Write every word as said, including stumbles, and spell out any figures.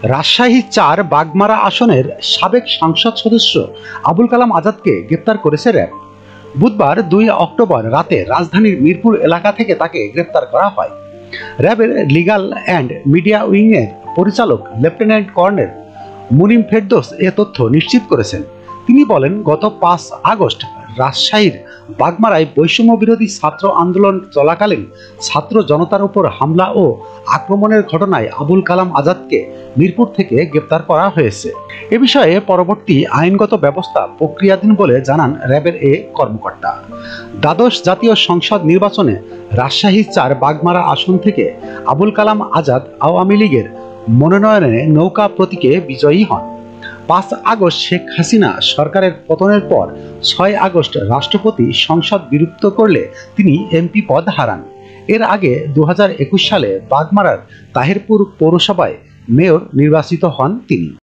রাজশাহী চার বাগমারা আসনের সাবেক সংসদ সদস্য আবুল কালাম আজাদকে গ্রেপ্তার করেছে র্যাব। বুধবার দুই অক্টোবর রাতে রাজধানীর মিরপুর এলাকা থেকে তাকে গ্রেপ্তার করা হয়। র্যাবের লিগ্যাল অ্যান্ড মিডিয়া উইংয়ের পরিচালক লেফটেন্যান্ট কর্নেল মুনিম ফেরদৌস এ তথ্য নিশ্চিত করেছেন। তিনি বলেন, গত পাঁচ আগস্ট রাজশাহীর বাগমারায় বৈষম্য বিরোধী ছাত্র আন্দোলন চলাকালীন ছাত্র জনতার উপর হামলা ও আক্রমণের ঘটনায় আবুল কালাম আজাদকে মিরপুর থেকে গ্রেপ্তার করা হয়েছে। এ বিষয়ে পরবর্তী আইনগত ব্যবস্থা প্রক্রিয়াধীন বলে জানান র্যাবের এ কর্মকর্তা। দ্বাদশ জাতীয় সংসদ নির্বাচনে রাজশাহী চার বাগমারা আসন থেকে আবুল কালাম আজাদ আওয়ামী লীগের মনোনয়নে নৌকা প্রতীকে বিজয়ী হন। পাঁচ আগস্ট শেখ হাসিনা সরকারের পতনের পর ছয় আগস্ট রাষ্ট্রপতি সংসদ বিলুপ্ত করলে তিনি এমপি পদ হারান। এর আগে দু হাজার একুশ সালে বাগমারার তাহিরপুর পৌরসভায় মেয়র নির্বাচিত হন তিনি।